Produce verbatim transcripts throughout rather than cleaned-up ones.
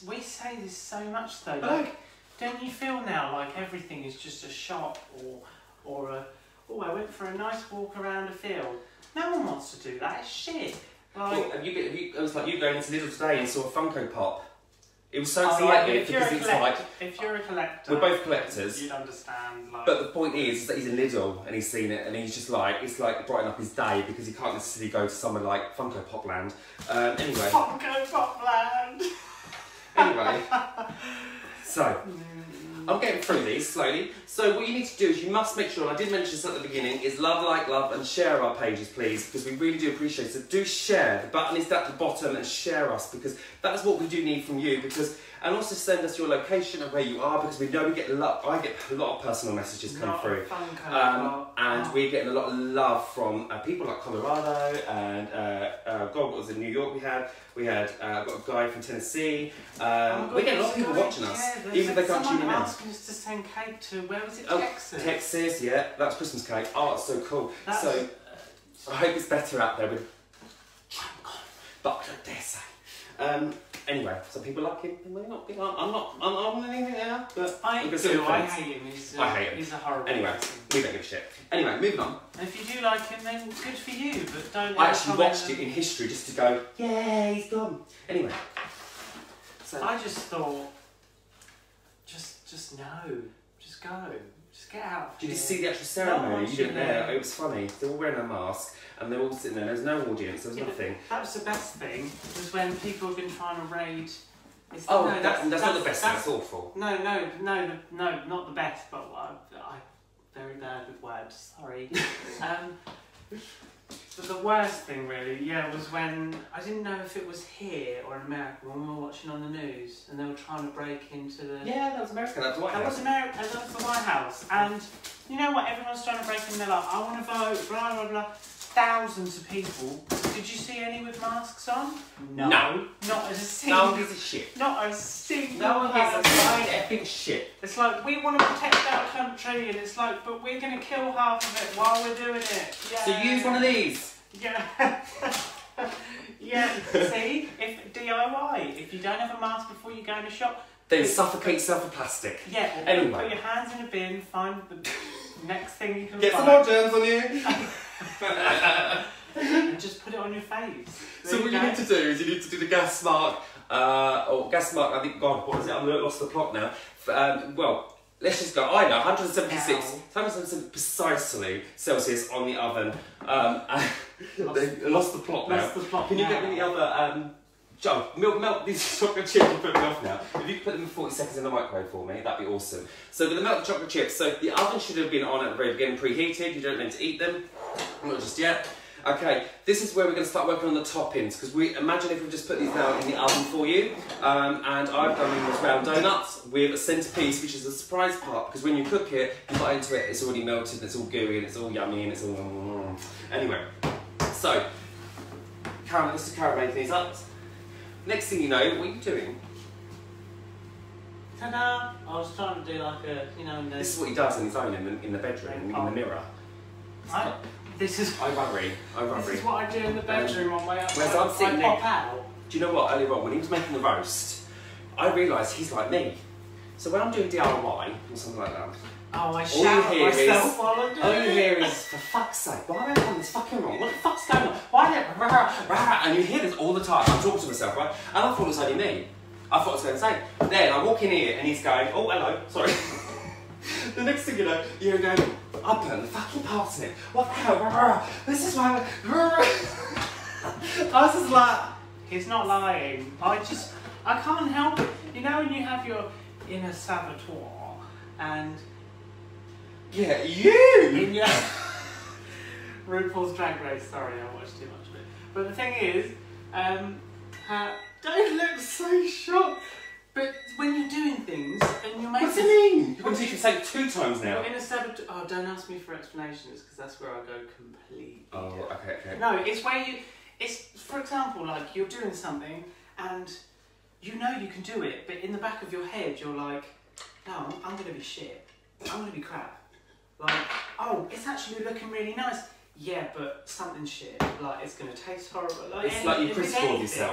we say this so much though. Like, don't you feel now like everything is just a shop or or a oh I went for a nice walk around a field. No one wants to do that. It's shit. Like, well, have you been, have you, it was like you going into Lidl today and saw a Funko Pop. It was so oh, exciting like, because it's like if you're a collector, we're both collectors. You'd understand. Like, but the point is, is that he's in Lidl and he's seen it and he's just like it's like brightening up his day because he can't necessarily go to somewhere like Funko Pop Land. Um, anyway. Funko Pop Land. Anyway, so I'm getting through these slowly. So what you need to do is you must make sure, and I did mention this at the beginning, is love, like, love, and share our pages, please, because we really do appreciate it. So do share. The button is at the bottom, and share us, because that's what we do need from you. Because and also send us your location and where you are, because we know we get a lot. I get a lot of personal messages come Not through, um, and oh. we're getting a lot of love from uh, people like Colorado and uh, uh, God, what was in New York? We had we had uh, got a guy from Tennessee. Um, oh we're getting a lot of people guy, watching us, yeah, even if they can't tune in. Someone asking us to send cake to where was it? Oh, Texas. Texas, yeah, that's Christmas cake. Oh, it's so cool. That's, so uh, I hope it's better out there with but I dare say. Um, anyway, some people like him, and they're not. I'm, I'm not. I'm, I'm not anything there, but I I'm do. I hate him. He's a, I hate him. He's a horrible Anyway, person. we don't give a shit. Anyway, moving on. And if you do like him, then good for you. But don't. I actually watched and... it in history just to go, yeah, he's gone. Anyway, so I just thought, just, just no, just go. Just get out. Did you see the actual ceremony? No, you didn't there. there. It was funny. They were all wearing a mask and they were all sitting there. There was no audience. There was yeah, nothing. That was the best thing. Was when people have been trying to raid. It's, Oh, no, that, that's, that's, that's not the best. That's, that's awful. No, no, no, no, not the best. But I, I very bad with words. Sorry. um, but the worst thing, really, yeah, was when I didn't know if it was here or in America when we were watching on the news and they were trying to break into the. Yeah, that was America. That was the White That House. was America. That was the White House. And you know what? Everyone's trying to break in. They're like, I want to vote. Blah blah blah. Thousands of people. Did you see any with masks on? No. No. Not a single. No one gives a shit. Not a single. No one gives a person. flying effing shit. It's like we want to protect our country, and it's like, but we're going to kill half of it while we're doing it. Yeah. So use one of these. Yeah. Yeah. See, if D I Y, if you don't have a mask before you go in a shop, Then suffocate yourself with plastic. yeah. Anyway. Put your hands in a bin. Find the next thing you can Get find. some more germs on you. And just put it on your face. There So what go. you need to do is you need to do the gas mark, uh, or gas mark, I think, God, what is it? I've lost the plot now. Um, well, let's just go, I know, one seventy-six, one seventy-six precisely Celsius on the oven. Um, lost, lost the plot now. Lost the plot Can you now. get me the other, um, Joe, melt, melt these chocolate chips and put them off now. If you could put them for forty seconds in the microwave for me, that'd be awesome. So we're going to melt the chocolate chips. So the oven should have been on at the very beginning, preheated. You don't need to eat them. Not just yet. Okay, this is where we're going to start working on the toppings, because we imagine if we just put these now in the oven for you, um, and I've done these round donuts with a centerpiece, which is the surprise part, because when you cook it, you bite into it, it's already melted, and it's all gooey, and it's all yummy, and it's all... Mm. Anyway, so, caramel, this is caramelling these up. Next thing you know, what are you doing? Ta-da! I was trying to do like a, you know... In the This is what he does in his own, in the, in the bedroom, in, in the mirror. I, this is... I worry, I worry. This is what I do in the bedroom um, on my... Whereas I, I'm sitting I pop there- out. Do you know what, earlier on, when he was making the roast, I realised he's like me. So when I'm doing D I Y, or something like that, Oh, I all shout you hear myself is, while I do all you it. hear is, for fuck's sake, why am I doing this fucking wrong? What the fuck's going on? Why did rah, rah, rah, and you hear this all the time. I'm talking to myself, right? And I thought it was only me. I thought I was going to say. Then I walk in here and he's going, oh, hello, sorry. The next thing you know, you're going, I burnt the fucking parsnip. What the hell? Rah, rah. This is why I... Rah, rah. I was just like... He's not lying. I just... I can't help it. You know when you have your inner saboteur and... Yeah, you! In your... RuPaul's Drag Race, sorry, I watched too much of it. But the thing is, um, uh, don't look so shocked. But when you're doing things and you're making... What's it mean? You're going to teach me say two times now. You're in a saboteur... Oh, don't ask me for explanations, because that's where I go completely Oh, different. okay, okay. No, it's where you... It's, for example, like, you're doing something and you know you can do it, but in the back of your head, you're like, no, I'm, I'm going to be shit. I'm going to be crap. Like, oh, it's actually looking really nice. Yeah, but something's shit. Like, it's going to taste horrible. Like, It's any, like you if it's critical of anything, yourself.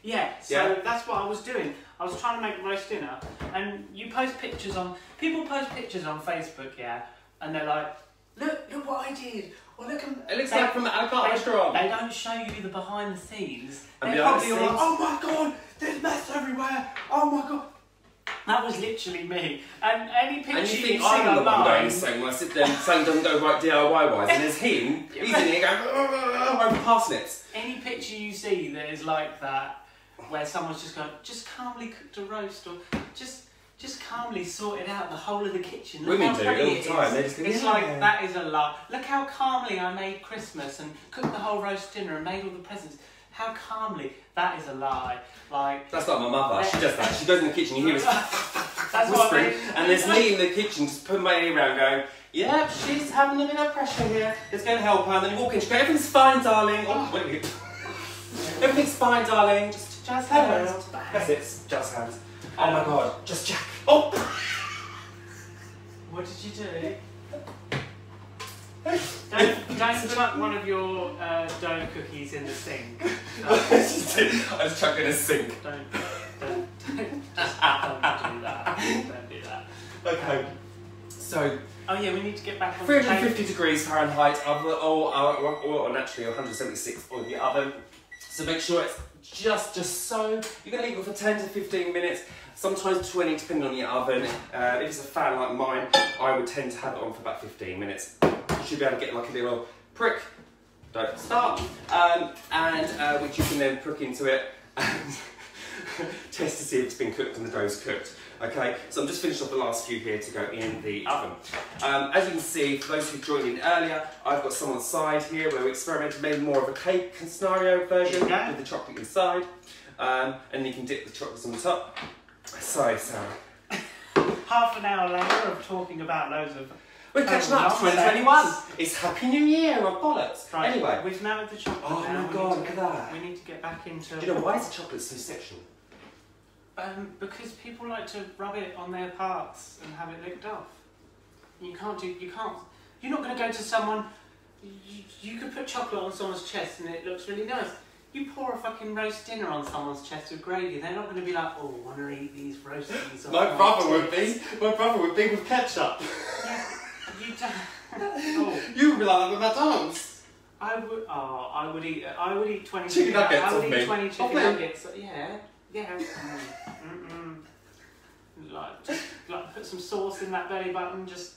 Yeah, so Yeah. that's what I was doing. I was trying to make roast dinner, and you post pictures on, people post pictures on Facebook, yeah, and they're like, look, look what I did, or look, at, It looks they, like from the a la carte they, restaurant. they don't show you the behind the scenes. And They're behind the probably all like, scenes? oh my god, there's mess everywhere, oh my god. That was literally me. And any picture And you you think see I'm the one going online, insane when I sit there and something doesn't go right D I Y wise, and there's him, he's in here going, oh, oh, oh, over parsnips. any picture you see that is like that, where someone's just going, just calmly cooked a roast, or just just calmly sorted out the whole of the kitchen. Look Women how do pretty all the it time. is. They just go, It's yeah. like, that is a lot. Look how calmly I made Christmas and cooked the whole roast dinner and made all the presents. How calmly. That is a lie. Like, That's like my mother. She does that. She goes in the kitchen, you hear us that's what I whispering, mean. and there's me in the kitchen just putting my ear around going, yep, she's having a bit of pressure here. Let's go and help her. And then you walk in, she goes, everything's fine, darling. Oh, wait a minute. Everything's fine, darling. Just Just help hands. around. That's it. It's just hands. Oh my god. Just Jack. Oh. What did you do? Don't, don't chuck one of your uh, dough cookies in the sink. I just I just chucked in a sink. Don't, don't, don't, just don't do that. Don't do that. Okay. So, Oh yeah, we need to get back on three the hundred fifty degrees Fahrenheit, oven, or, or, or naturally one hundred seventy-six on the oven. So make sure it's just, just so. You're going to leave it for ten to fifteen minutes, sometimes twenty depending on your oven. Uh, if it's a fan like mine, I would tend to have it on for about fifteen minutes. You should be able to get like a little prick, don't start, um, and uh, which you can then prick into it and test to see if it's been cooked and the dough's cooked. Okay, so I'm just finished off the last few here to go in the oven. Um, as you can see, for those who joined in earlier, I've got some on the side here where we experimented, made more of a cake scenario version Okay. with the chocolate inside, um, and you can dip the chocolates on the top. Sorry, Sarah. half an hour later of talking about loads of. We're catching up to twenty twenty-one. It's Happy New Year, or bollocks. Right, Anyway, we've narrowed the chocolate oh down. my We god, need to look at get- that. We need to get back into. Do you know why is the chocolate so sexual? Um, because people like to rub it on their parts and have it licked off. You can't do. You can't. You're not going to go to someone. You, you could put chocolate on someone's chest and it looks really nice. You pour a fucking roast dinner on someone's chest with gravy. They're not going to be like, oh, I want to eat these roasties. off My brother would tits." be. My brother would be with ketchup. Yeah, you don't. Oh, You would be like that with McDonald's. I would. Oh, I would eat. I would eat twenty Chicken nuggets I would of eat me. twenty Of chicken me. nuggets. Yeah, yeah. Mm, mm, mm. Like, just like put some sauce in that belly button. Just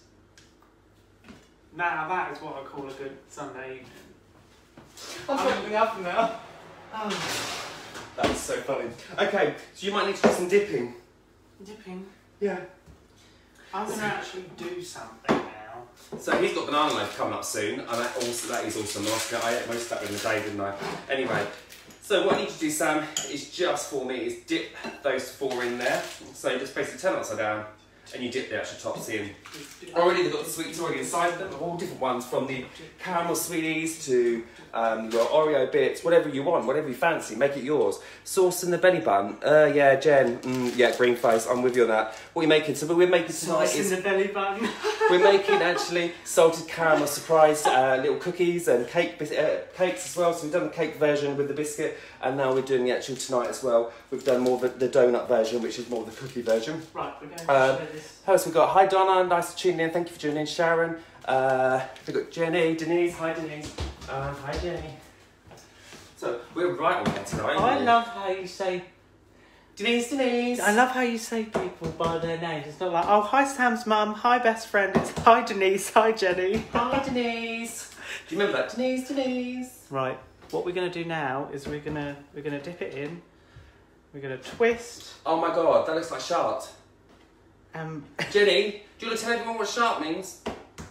now, that is what I call a good Sunday evening. I'm opening up now. Oh, That is so funny. Okay, so you might need to do some dipping. dipping. Yeah. I'm gonna actually do something now. So he's got banana loaf coming up soon, and that, also, that is awesome. I ate most of that in the day, didn't I? Anyway, so what I need to do, Sam, is just for me is dip those four in there. So you just basically turn it upside down, and you dip the actual tops in. Already they've got the sweets already inside them, all different ones, from the caramel sweeties to um, your Oreo bits, whatever you want, whatever you fancy, make it yours. Sauce in the belly button, uh, yeah, Jen, mm, yeah, green face, I'm with you on that. What are you making? So what we're making tonight Sauce is in the belly button. we're making actually salted caramel surprise uh, little cookies and cake bis- uh, cakes as well. So we've done the cake version with the biscuit, and now we're doing the actual tonight as well. We've done more of the, the donut version, which is more of the cookie version. Right, we're going to Um, share this. Who else we got? Hi Donna, nice to tune in. Thank you for tuning in. Sharon. Uh, we've got Jenny, Denise. Hi Denise. Uh, hi Jenny. So we're right on there tonight. I aren't we? love how you say. Denise, Denise. I love how you say people by their names. It's not like, oh, hi Sam's mum, hi best friend. It's hi Denise, hi Jenny. Hi Denise. Do you remember that? Denise, Denise. Right. What we're gonna do now is we're gonna we're gonna dip it in. We're gonna twist. Oh my god, that looks like sharp. Um, Jenny, do you want to tell everyone what sharp means?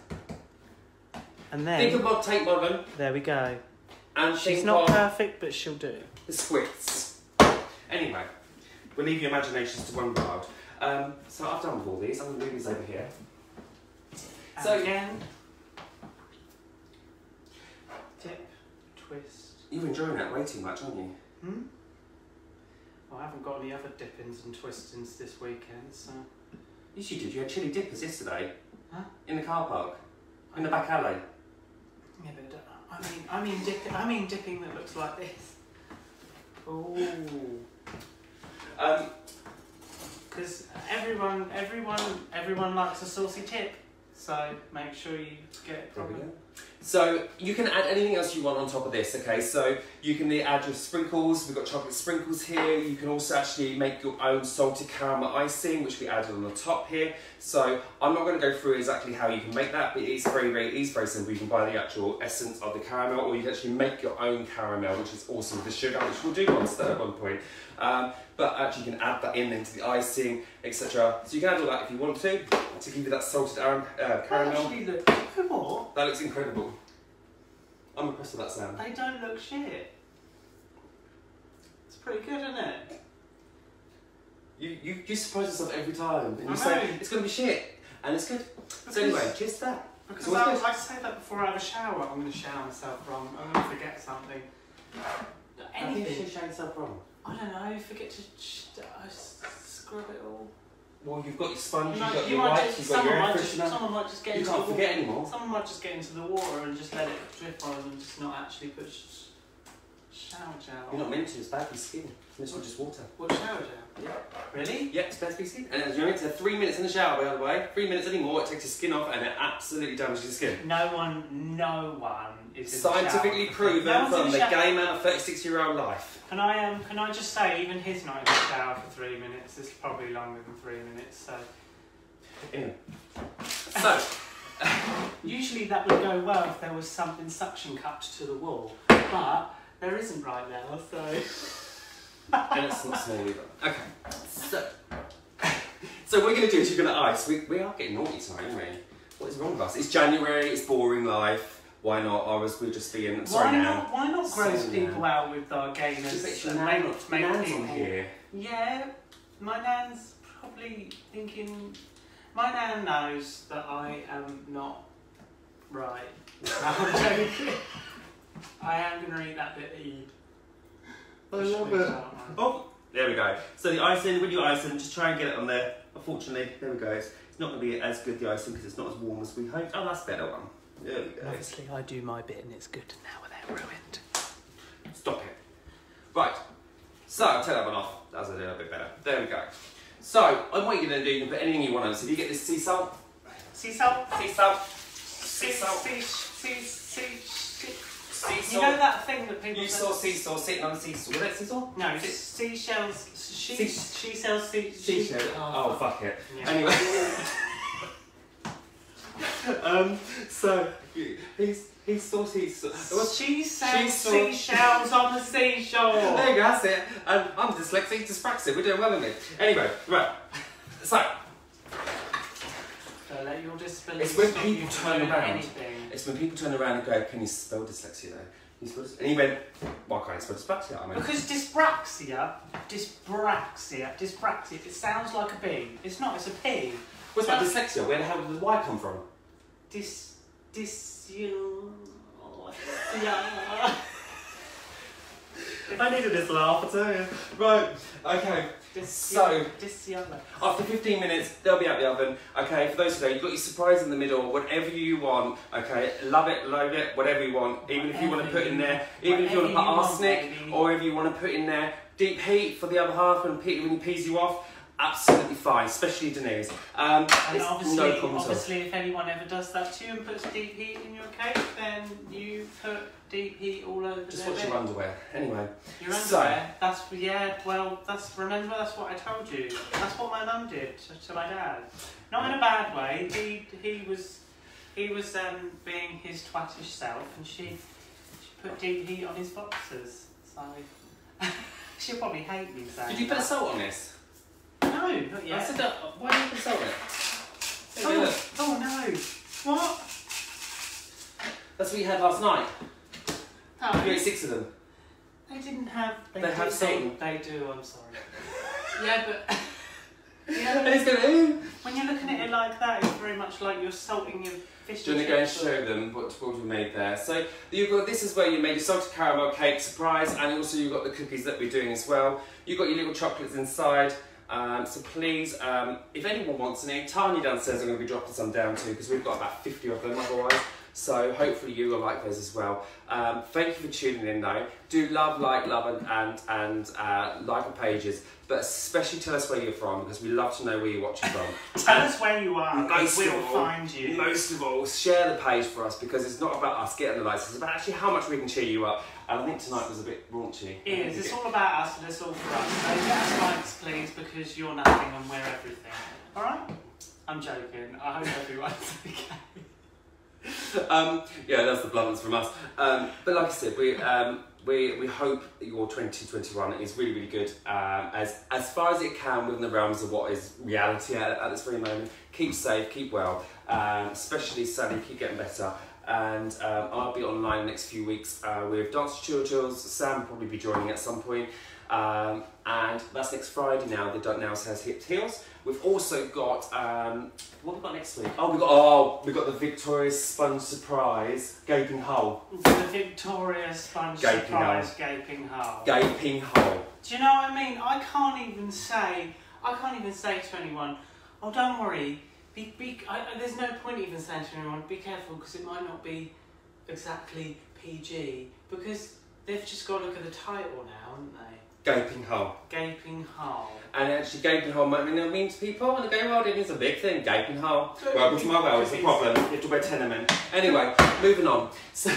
and Think then about tape modern there we go. and She's think not of perfect, but she'll do. the squits. Anyway, we'll leave your imaginations to one wild. Um, so I've done with all these. I'm going to move these over here. And So- again, dip, twist. You're enjoying that way too much, aren't you? Hmm. Well, I haven't got any other dippings and twistings this weekend, so. Yes, you did. You had chili dippers yesterday. Huh? In the car park. In the back alley. Yeah, but I mean, I mean, dipping. I mean, dipping that looks like this. Ooh. Um, Because everyone, everyone, everyone likes a saucy tip. So make sure you get it there we properly. go. So you can add anything else you want on top of this, okay? So you can add your sprinkles. We've got chocolate sprinkles here. You can also actually make your own salted caramel icing, which we added on the top here. So I'm not going to go through exactly how you can make that, but it's very, very easy, very simple. You can buy the actual essence of the caramel, or you can actually make your own caramel, which is awesome with the sugar, which we'll do once at one point. Um, but actually you can add that in into the icing, et cetera. So you can add all that if you want to, to give you that salted uh, caramel. Actually, look, what? That looks incredible. I'm impressed with that, Sam. They don't look shit. It's pretty good, isn't it? You, you, you surprise yourself every time. And you I say, know. it's going to be shit. And it's good. Because, so anyway, cheers to that. Because So I, what's I say that before I have a shower. I'm going to shower myself wrong. I'm going to forget something. I think you Anything. should show yourself wrong. I don't know. Forget to sh uh, scrub it all. Well, you've got your sponge, You you've might- got you your might wipes, just- you've got someone your air might just- freshener. Someone might just get You into can't the forget water. anymore. Someone might just get into the water and just let it drip on and just not actually put sh shower gel on. You're not meant to, it's bad for your skin. It's not just water. What, shower gel? Yeah. Really? Yeah, it's bad for your skin. And you're meant to have three minutes in the shower, by the way. Three minutes anymore, it takes your skin off and it absolutely damages your skin. No one, no one is in the Scientifically shower. proven No one's in from the the shower. gay man of thirty-six year old life. Can I um can I just say even he's not in the shower for three minutes. It's probably longer than three minutes. So Anyway. So, usually that would go well if there was something suction cupped to the wall, but there isn't right now. So and it's not small either. Okay, so, so what we're going to do is you're going to ice. We, we are getting naughty tonight, aren't we? What is wrong with us? It's January, it's boring life. Why not? Or was we just being, sorry why Nan. not why not gross Sorry, people Nan. out with our gayness Just and Nan, make, not- make Nan's people on here. Yeah, my nan's probably thinking. My nan knows that I am not right. No, I'm joking. I am going to eat that bit of E. I love it. Oh, there we go. So the icing, when you icing, just try and get it on there. Unfortunately, there we go. It's not going to be as good, the icing, because it's not as warm as we hoped. Oh, that's a better one. There we go. Obviously, I do my bit and it's good. Now they're ruined. Stop it. Right. So, I'll take that one off. That was a little bit better. There we go. So, and what you're going to do, you can put anything you want on. So, if you get this sea salt, Sea salt. sea salt, Sea sea salt, Sea sea sea sea. sea You salt. know that thing that people. You say- saw sea salt sitting on the sea salt. Was that sea salt? No, it's seashells. She Sea- she sells sea. Sea she- shell. Oh, fuck it. Yeah. Anyway. um, so, he's, he saw sea salt. She sells She saw- seashells on the seashore. There you go, that's it. Um, I'm dyslexic, dyspraxic. We're doing well in it. Anyway, right. So, Don't let your disability it's when stop people you from turn doing around. anything. It's when people turn around and go, can you spell dyslexia though? Can you spell dyslexia? And he went, why can't you spell dyslexia? I mean, Because dyspraxia, dyspraxia, dyspraxia, it sounds like a B. It's not, it's a P. what's about dyslexia? Where the hell did the Y come from? Dys... Dys... You... Yeah. I needed this laugh, I tell you. Right, okay. So, Dysyola. after fifteen minutes, they'll be out the oven. Okay, for those who know, you've got your surprise in the middle, whatever you want. Okay, love it, loathe it, whatever you want. Even if you want to put in there, even if you want to put Whatever you want, arsenic, baby. or if you want to put in there deep heat for the other half and pe- when he pees you off, absolutely fine, especially Denise. Um, And it's obviously, no problem at all. obviously, if anyone ever does that to you and puts deep heat in your cake, then you put deep heat all over Just their watch bit. your underwear. Anyway, Your So- underwear. That's yeah. Well, that's remember that's what I told you. That's what my mum did to, to my dad. Not in a bad way. He he was he was um, being his twattish self, and she she put deep heat on his boxers. So she'll probably hate me saying. did you put a that. salt on this? No, not I yet. said that. Why did you put salt on it? Hey, look. Oh, oh no! What? That's what you had last night. No, You ate six of them. they didn't have. They, They do, have salt. They, they do. I'm sorry. Yeah, but. You know, And it's going, ooh. when you're looking at it like that, it's very much like you're salting your fish. Do you want to go and show them what, what we made there? So you've got, this is where you made your salted caramel cake surprise, and also you've got the cookies that we're doing as well. You've got your little chocolates inside. Um, so please, um, if anyone wants any, Tanya downstairs I'm going to be dropping some down too, because we've got about fifty of them otherwise. So hopefully you will like those as well. Um, thank you for tuning in though. Do love, like, love and, and, and uh, like our pages, but especially tell us where you're from because we love to know where you're watching from. Tell us where you are, most we'll of all, find you. Most of all, share the page for us because it's not about us getting the likes, it's about actually how much we can cheer you up. And I think tonight was a bit raunchy. It is, it's all about us and it's all for us. So get us likes please because you're nothing and we're everything. Alright? I'm joking, I hope everyone's okay. um, yeah, that's the bluntness from us. Um, but like I said, we um, we we hope your twenty twenty-one is really really good. Um, as as far as it can within the realms of what is reality at, at this very moment. Keep safe, keep well. Um, especially Sally, keep getting better. And um, I'll be online the next few weeks uh, with Dance Tutorials. Sam will probably be joining at some point. Um, and that's next Friday now. The Done Now has hit heels. We've also got um, what have we got next week? Oh, we got oh we got the Victoria's Sponge Surprise Gaping Hole. The Victoria's Sponge Gaping Surprise hole. Gaping Hole. Gaping Hole. Do you know what I mean? I can't even say. I can't even say to anyone, "Oh, don't worry." Be, be, I, there's no point even saying to anyone, "Be careful," because it might not be exactly P G. Because they've just got to look at the title now, haven't they? Gaping Hole. Gaping Hole. And actually, gaping hole might mean it means people in the gay world. It is a big thing. Gaping hole. Welcome to my world. It's a problem. You have to wear tenement. Anyway, moving on. So,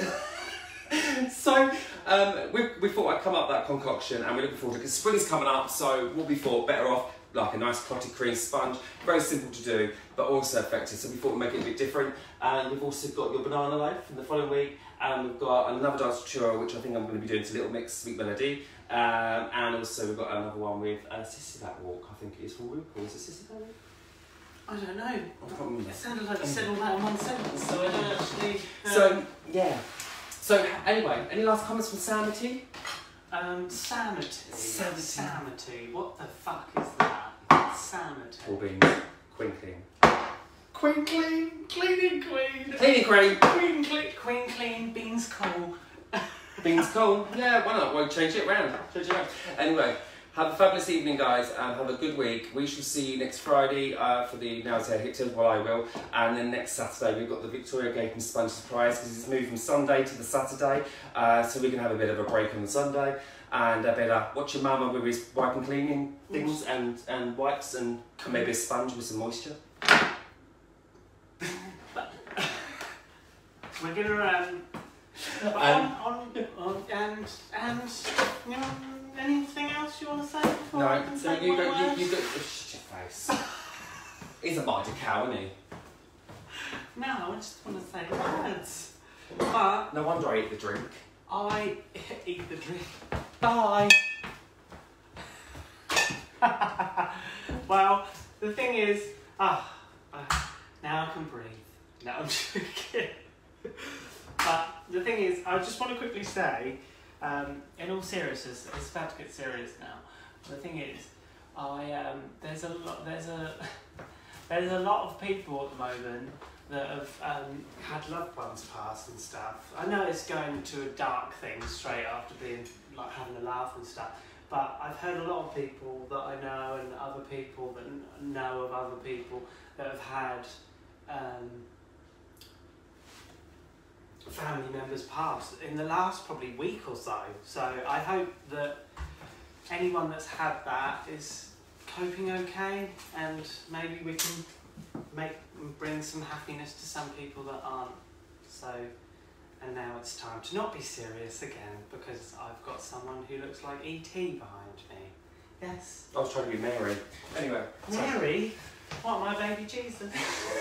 so um, we, we thought I'd come up with that concoction, and we're looking forward to it because spring's coming up. So what we thought better off like a nice clotted cream sponge, very simple to do, but also effective. So we thought we'd make it a bit different. And we've also got your banana loaf in the following week, and we've got another dance tutorial, which I think I'm going to be doing to Little Mix Sweet Melody. Um, and also we've got another one with a Sissy That Walk, I think it is from RuPaul. Is it Sissy That Walk? I don't know. I can't remember. It sounded like you said all that in one sentence, so I don't actually... Um, so, yeah. So, anyway, any last comments from Samity? Um, sanity. Sanity. Sanity. What the fuck is that? Sanity. Four beans. Quinkling. Queen clean. Cleaning queen. Cleaning queen. Queen clean. Queen clean. Beans cool. Beans cold? Yeah, why not? We'll change it round. Change it round. Anyway, have a fabulous evening, guys, and have a good week. We shall see you next Friday uh, for the Now's Hair Hit Tips, well, I will. And then next Saturday, we've got the Victoria Gaping Sponge Surprise because it's moved from Sunday to the Saturday, uh, so we can have a bit of a break on the Sunday and a bit of watch your mama with his wipe and cleaning things and, and wipes and maybe a sponge with some moisture. We're gonna um. Um, on, on, on, and, and, you know, anything else you want to say before I no, can so say you my go, words? you, you go, oh, shut your face. He's a mighty cow, isn't he? No, I just want to say words. But No wonder I eat the drink. I eat the drink. Bye. Well, the thing is, ah, uh, now I can breathe. No, I'm joking. But the thing is, I just want to quickly say, um, in all seriousness, it's about to get serious now. The thing is, I um, there's a lot, there's a there's a lot of people at the moment that have um, had loved ones pass and stuff. I know it's going to a dark thing straight after being like having a laugh and stuff. But I've heard a lot of people that I know and other people that know of other people that have had um, family members pass in the last probably week or so. So I hope that anyone that's had that is coping okay, and maybe we can make bring some happiness to some people that aren't. So, and now it's time to not be serious again because I've got someone who looks like E T behind me. Yes. I was trying to be Mary. Anyway. Mary? What, my baby Jesus?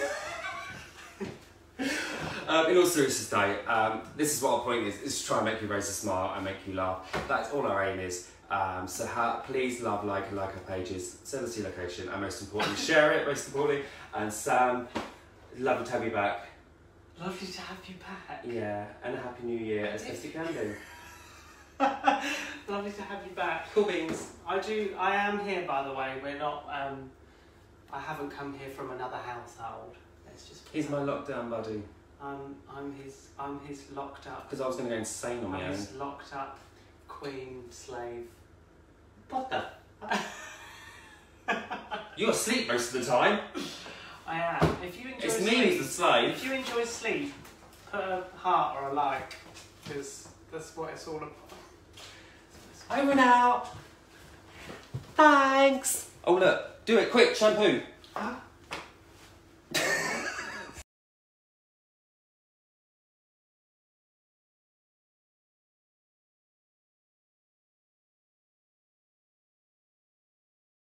Um, in all seriousness though, um, this is what our point is, is to try and make you raise a smile and make you laugh. That's all our aim is. Um, so ha please love, like and like our pages, send us your location, and most importantly, share it, most importantly. And Sam, lovely to have you back. Lovely to have you back. Yeah, and a happy new year as best you can do. Lovely to have you back. Cool beans. I do, I am here by the way, we're not, um, I haven't come here from another household. It's just He's my lockdown buddy. Um, I'm his, I'm his locked up. Because I was going to go insane on my I'm own. his locked up queen slave. What the? You're asleep most of the time. I am. If you enjoy It's sleep, me who's the slave. if you enjoy sleep, put a heart or a like, because that's what it's all about. Over now. Thanks. Oh look, do it quick, shampoo. Huh?